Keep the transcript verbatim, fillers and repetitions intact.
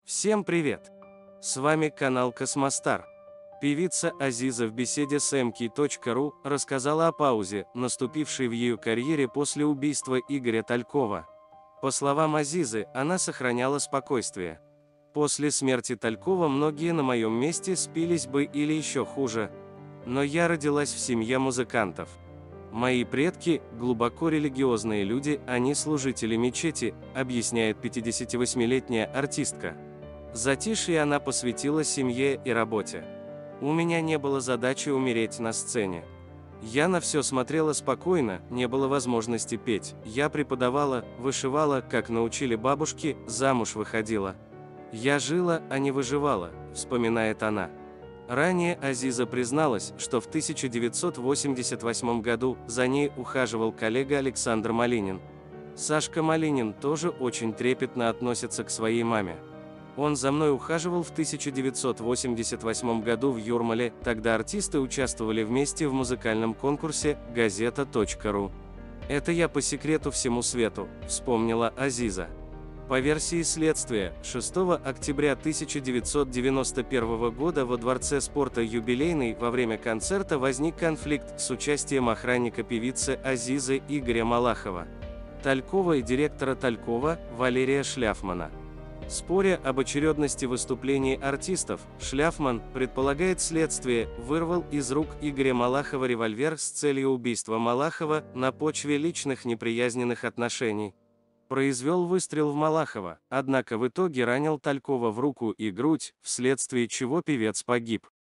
Всем привет! С вами канал Космостар. Певица Азиза в беседе с эм ка точка ру рассказала о паузе, наступившей в ее карьере после убийства Игоря Талькова. По словам Азизы, она сохраняла спокойствие. После смерти Талькова многие на моем месте спились бы или еще хуже. Но я родилась в семье музыкантов. Мои предки – глубоко религиозные люди, они служители мечети, объясняет пятидесятивосьмилетняя артистка. Затишье она посвятила семье и работе. У меня не было задачи умереть на сцене. Я на все смотрела спокойно, не было возможности петь. Я преподавала, вышивала, как научили бабушки, замуж выходила. Я жила, а не выживала, вспоминает она. Ранее Азиза призналась, что в тысяча девятьсот восемьдесят восьмом году за ней ухаживал коллега Александр Малинин. Сашка Малинин тоже очень трепетно относится к своей маме. Он за мной ухаживал в тысяча девятьсот восемьдесят восьмом году в Юрмале, тогда артисты участвовали вместе в музыкальном конкурсе газета точка ру. Это я по секрету всему свету, вспомнила Азиза. По версии следствия, шестого октября тысяча девятьсот девяносто первого года во Дворце спорта «Юбилейный» во время концерта возник конфликт с участием охранника певицы Азизы Игоря Малахова, Талькова и директора Талькова Валерия Шляфмана. Споря об очередности выступлений артистов, Шляфман, предполагает следствие, вырвал из рук Игоря Малахова револьвер с целью убийства Малахова на почве личных неприязненных отношений. Произвел выстрел в Малахова, однако в итоге ранил Талькова в руку и грудь, вследствие чего певец погиб.